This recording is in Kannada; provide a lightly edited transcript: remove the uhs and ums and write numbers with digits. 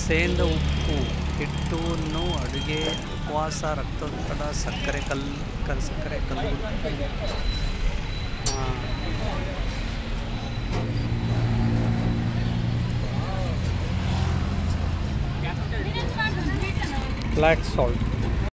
ಸೇಂದ ಉಪ್ಪು ಹಿಟ್ಟನ್ನು ಅಡುಗೆ ಉಪವಾಸ ರಕ್ತದೊತ್ತಡ ಸಕ್ಕರೆ ಕಲ್ಲುಗಳು ಬ್ಲ್ಯಾಕ್ ಸಾಲ್ಟ್